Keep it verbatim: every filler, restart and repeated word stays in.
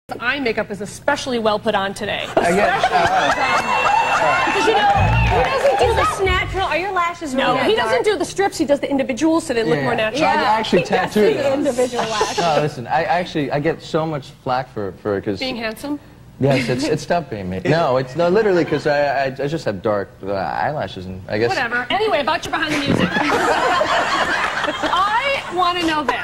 Eye makeup is especially well put on today. I guess. Because you know, he doesn't do That's natural. Are your lashes really No, that he dark? doesn't do the strips. He does the individuals, so they look Yeah. more natural. Yeah, I actually he does tattooed the them. individual lashes. No, listen. I actually I get so much flack for for because. Being handsome. Yes, it's it's tough being me. No, it's no literally because I, I I just have dark uh, eyelashes and I guess. Whatever. Anyway, about your behind the music. I want to know this.